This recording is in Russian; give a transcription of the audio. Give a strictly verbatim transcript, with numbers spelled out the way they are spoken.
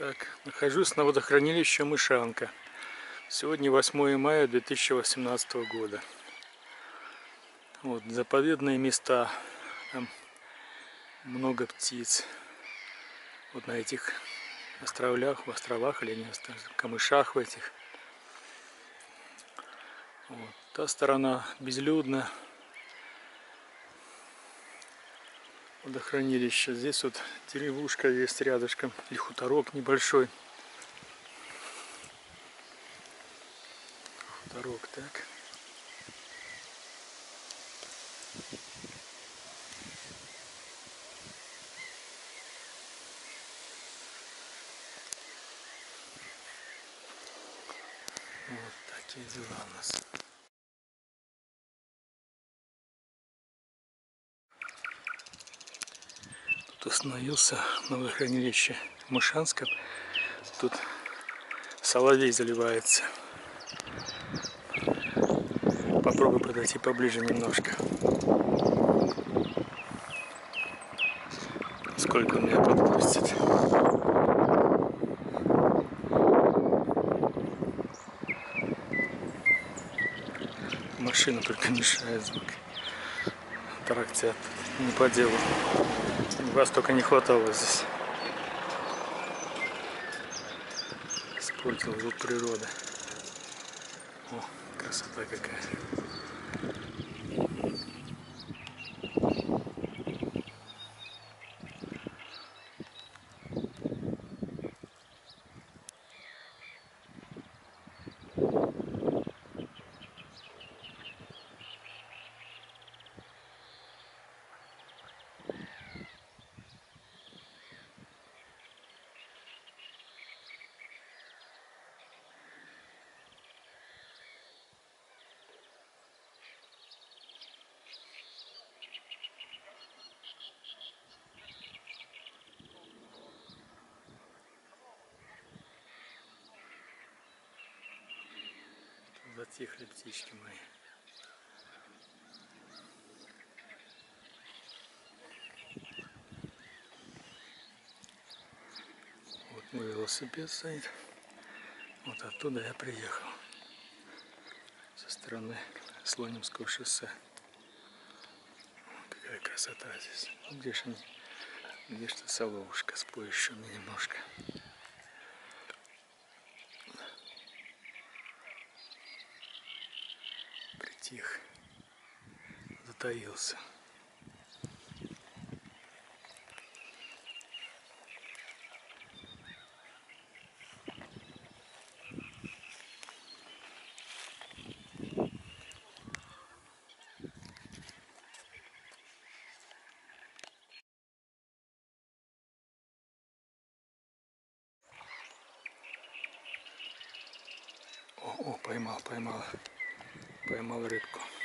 Так, нахожусь на водохранилище Мышанка. Сегодня восьмое мая две тысячи восемнадцатого года. Вот, заповедные места. Там много птиц. Вот на этих островлях, в островах или не в камышах в этих. Вот. Та сторона безлюдна. Водохранилище. Здесь вот деревушка есть рядышком. И хуторок небольшой. Хуторок, так. Вот такие дела у нас. Тут остановился на водохранилище Мышанском. Тут соловей заливается. Попробую подойти поближе немножко. Сколько он меня подпустит. Машина только мешает звук. Тарахтят. Не по делу. Вас только не хватало здесь. Испортил звук природы. О, красота какая. Затихли птички мои. Вот мой велосипед стоит. Вот оттуда я приехал. Со стороны Слонимского шоссе. Какая красота здесь. Где же они? Где что соловушка с поющими немножко. Притих. Затаился. О, о, поймал, поймал. Поймал рыбку.